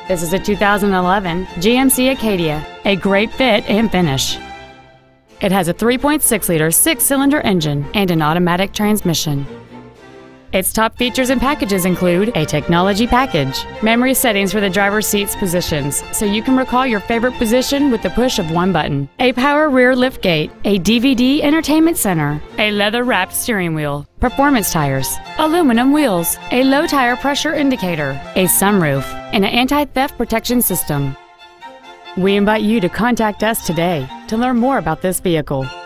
This is a 2011 GMC Acadia, a great fit and finish. It has a 3.6-liter six-cylinder engine and an automatic transmission. Its top features and packages include a technology package, memory settings for the driver's seat's positions so you can recall your favorite position with the push of one button, a power rear liftgate, a DVD entertainment center, a leather-wrapped steering wheel, performance tires, aluminum wheels, a low tire pressure indicator, a sunroof, and an anti-theft protection system. We invite you to contact us today to learn more about this vehicle.